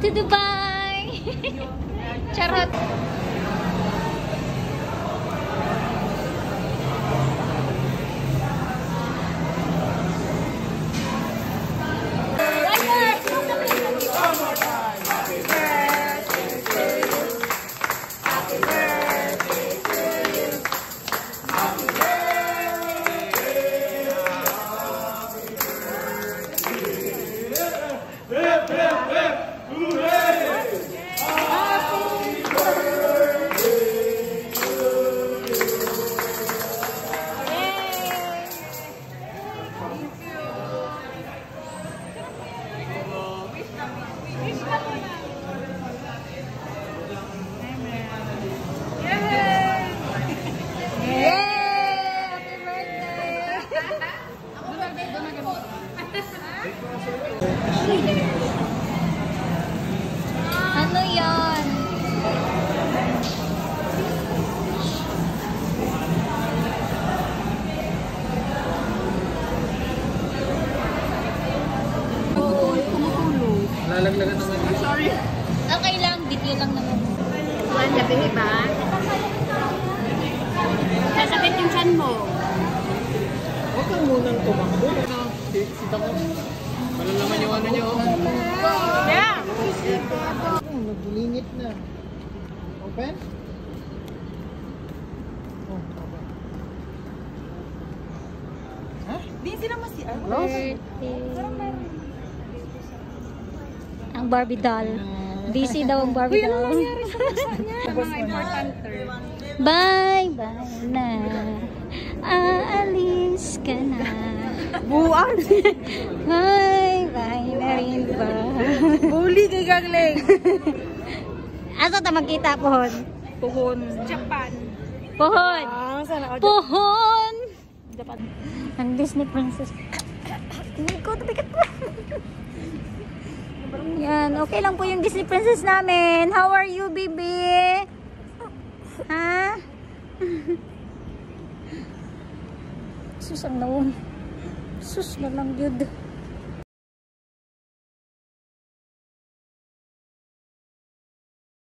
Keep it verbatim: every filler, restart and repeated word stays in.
to Dubai! Charot! Ano yan? Lalaglagan naman. Sorry. Okay lang, video lang naman. Kuhan na ba, ba? Sasakit yung chan mo. Huwag kang munang tumakbo. Sita ko. Wala naman yung ano nyo. Yeah! Oh, naglingit na. Open? Oh, open. Ha? Di sila masiyan. Ang Barbie doll. Busy daw ang Barbie doll. Mga important term. Bye, bye na. Aalis ka na. Buwan! Bye, bye na rin ba? Buli kay Gagling! Asa ta magkita, pohon? Puhon. Japan. Pohon! Ah, sana. Pohon! Japan. Ang Disney princess. Tingin ko, tabigat po. Yan, okay lang po yung Disney princess namin. How are you, baby? Ha? Sus, ang naon. Sus na lang, yun.